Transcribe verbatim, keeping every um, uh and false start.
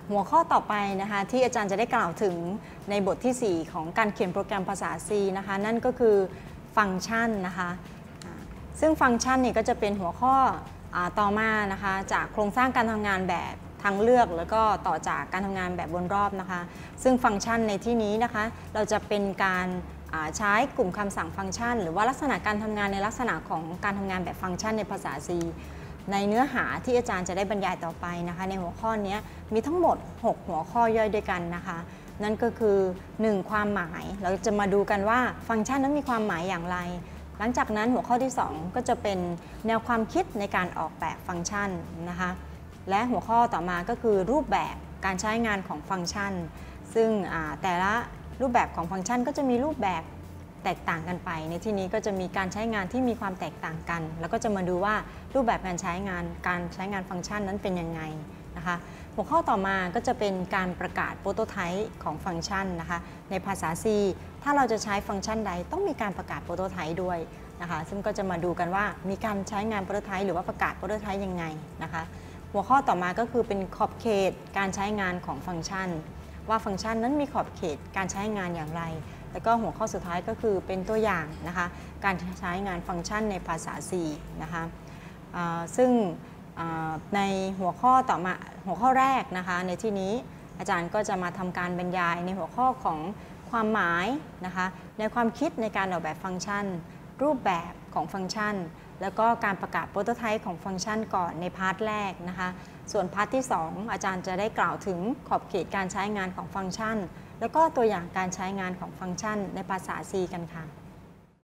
หัวข้อต่อไปนะคะที่อาจารย์จะได้กล่าวถึงในบทที่สี่ของการเขียนโปรแกรมภาษา C นะคะนั่นก็คือฟังก์ชันนะคะซึ่งฟังก์ชันเนี่ยก็จะเป็นหัวข้อต่อมานะคะจากโครงสร้างการทำงานแบบทางเลือกแล้วก็ต่อจากการทำงานแบบวนรอบนะคะซึ่งฟังก์ชันในที่นี้นะคะเราจะเป็นการใช้กลุ่มคำสั่งฟังก์ชันหรือว่าลักษณะการทำงานในลักษณะของการทำงานแบบฟังก์ชันในภาษา Cในเนื้อหาที่อาจารย์จะได้บรรยายต่อไปนะคะในหัวข้อนี้มีทั้งหมดหกหัวข้อย่อยด้วยกันนะคะนั่นก็คือหนึ่งความหมายเราจะมาดูกันว่าฟังก์ชันนั้นมีความหมายอย่างไรหลังจากนั้นหัวข้อที่สองก็จะเป็นแนวความคิดในการออกแบบฟังก์ชันนะคะและหัวข้อต่อมาก็คือรูปแบบการใช้งานของฟังก์ชันซึ่งแต่ละรูปแบบของฟังก์ชันก็จะมีรูปแบบแตกต่างกันไปในที่นี้ก็จะมีการใช้งานที่มีความแตกต่างกันแล้วก็จะมาดูว่ารูปแบบการใช้งานการใช้งานฟังก์ชันนั้นเป็นยังไงนะคะหัวข้อต่อมาก็จะเป็นการประกาศโปรโตไทป์ของฟังก์ชันนะคะในภาษา C ถ้าเราจะใช้ฟังก์ชันใดต้องมีการประกาศโปรโตไทป์ด้วยนะคะซึ่งก็จะมาดูกันว่ามีการใช้งานโปรโตไทป์หรือว่าประกาศโปรโตไทป์ยังไงนะคะหัวข้อต่อมาก็คือเป็นขอบเขตการใช้งานของฟังก์ชันว่าฟังก์ชันนั้นมีขอบเขตการใช้งานอย่างไรแล้วก็หัวข้อสุดท้ายก็คือเป็นตัวอย่างนะคะการใช้งานฟังก์ชันในภาษา C นะคะซึ่งในหัวข้อต่อมาหัวข้อแรกนะคะในที่นี้อาจารย์ก็จะมาทำการบรรยายในหัวข้อของความหมายนะคะในความคิดในการออกแบบฟังก์ชันรูปแบบของฟังก์ชันแล้วก็การประกาศโปรโตไทป์ของฟังก์ชันก่อนในพาร์ทแรกนะคะส่วนพาร์ทที่สองอาจารย์จะได้กล่าวถึงขอบเขตการใช้งานของฟังก์ชันแล้วก็ตัวอย่างการใช้งานของฟังก์ชันในภาษา C กันค่ะ